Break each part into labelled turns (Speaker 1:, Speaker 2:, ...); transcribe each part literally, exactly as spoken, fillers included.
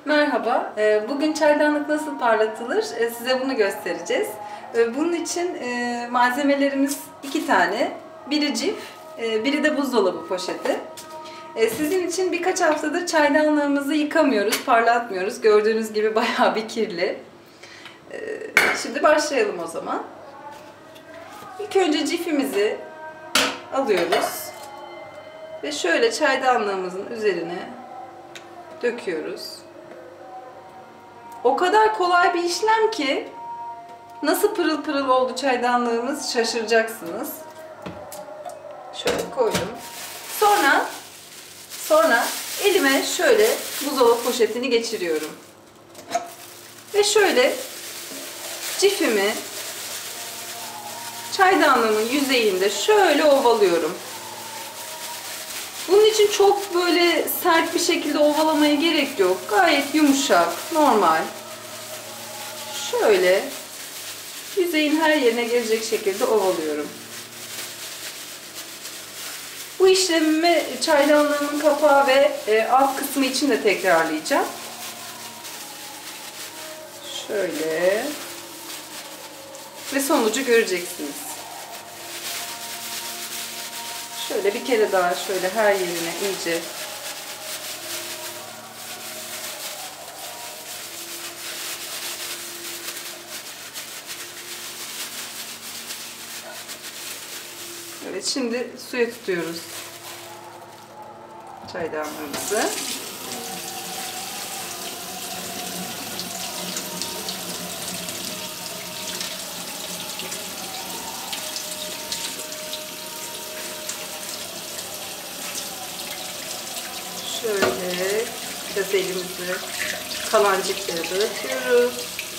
Speaker 1: Merhaba, bugün çaydanlık nasıl parlatılır size bunu göstereceğiz. Bunun için malzemelerimiz iki tane, biri cif, biri de buzdolabı poşeti. Sizin için birkaç haftadır çaydanlığımızı yıkamıyoruz, parlatmıyoruz. Gördüğünüz gibi bayağı bir kirli. Şimdi başlayalım o zaman. İlk önce cifimizi alıyoruz ve şöyle çaydanlığımızın üzerine döküyoruz. O kadar kolay bir işlem ki nasıl pırıl pırıl oldu çaydanlığımız şaşıracaksınız. Şöyle koydum. Sonra sonra elime şöyle buzdolabı poşetini geçiriyorum. Ve şöyle cifimi çaydanlığımın yüzeyinde şöyle ovalıyorum. Bunun için çok böyle sert bir şekilde ovalamaya gerek yok. Gayet yumuşak, normal. Şöyle yüzeyin her yerine gelecek şekilde ovalıyorum. Bu işlemimi çaydanlığımın kapağı ve alt kısmı için de tekrarlayacağım. Şöyle ve sonucu göreceksiniz. Şöyle bir kere daha şöyle her yerine iyice Evet, şimdi suya tutuyoruz çaydanlığımızı. Şöyle biraz elimizi kalancıkları dağıtıyoruz.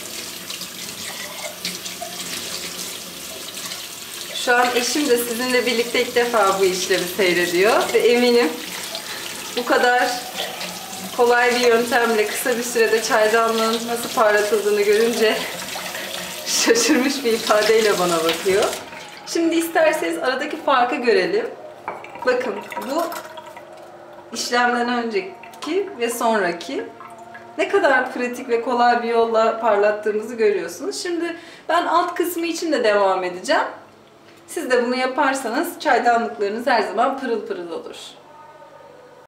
Speaker 1: Şu an eşim de sizinle birlikte ilk defa bu işlemi seyrediyor ve eminim bu kadar kolay bir yöntemle kısa bir sürede çaydanlığın nasıl parlatıldığını görünce şaşırmış bir ifadeyle bana bakıyor. Şimdi isterseniz aradaki farkı görelim. Bakın, bu işlemden önceki ve sonraki ne kadar pratik ve kolay bir yolla parlattığımızı görüyorsunuz. Şimdi ben alt kısmı için de devam edeceğim. Siz de bunu yaparsanız çaydanlıklarınız her zaman pırıl pırıl olur.